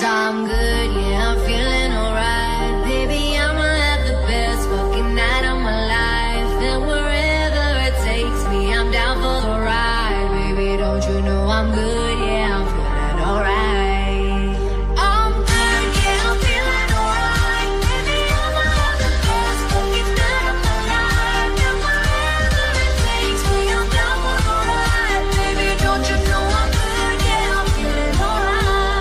I'm good, yeah, I'm feeling alright. Baby, I'ma have the best fucking night of my life. And wherever it takes me, I'm down for the ride. Baby, don't you know I'm good, yeah, I'm feeling alright. I'm good, yeah, I'm feeling alright. Baby, I'ma have the best fucking night of my life. And wherever it takes me, I'm down for the ride. Baby, don't you know I'm good, yeah, I'm feeling alright.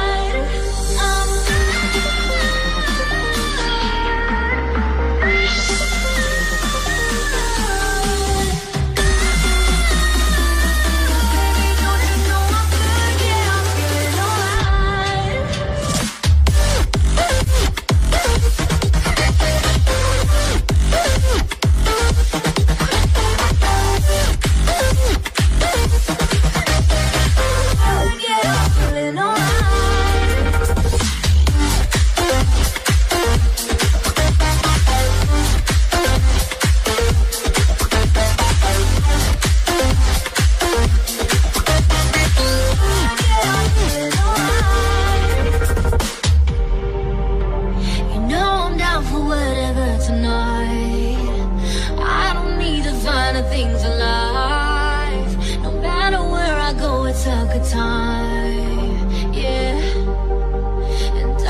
Things alive. No matter where I go, it's a good time. Yeah. And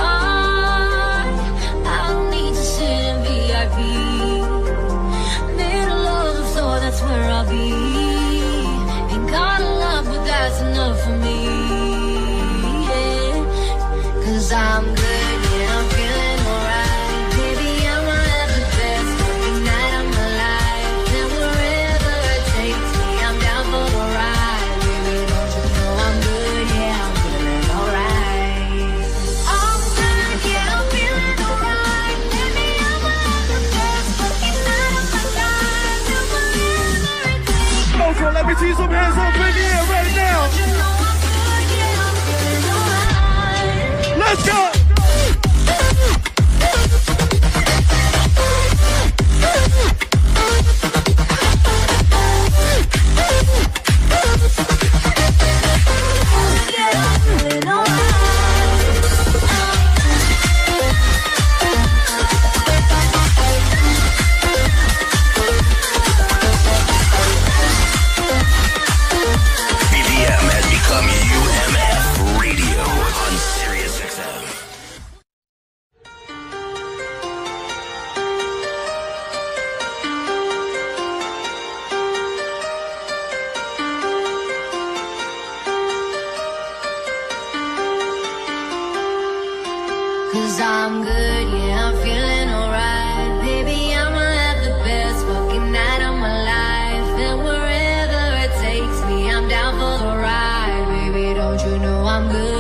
I don't need to sit in VIP. Middle of the floor, that's where I'll be. Ain't got a lot, but that's enough for me. Yeah. 'Cause I'm good, yeah, I'm feeling alright. Baby, I'ma have the best fucking night of my life. And wherever it takes me, I'm down for the ride. Baby, don't you know I'm good, yeah, I'm feeling alright. I'm good, yeah, I'm feeling alright. Baby, I'ma have the best fucking night of my life. And wherever it takes me, Also, let me see some hands up in the air right now. don't you know I'm good, yeah, I'm feeling alright. Let's go. BPM has become UMF Radio on Sirius XM. Cause I'm good, yeah, I'm feeling alright. Baby, I'ma have the best fucking night of my life. And wherever it takes me, I'm down for the ride. Baby, don't you know I'm good?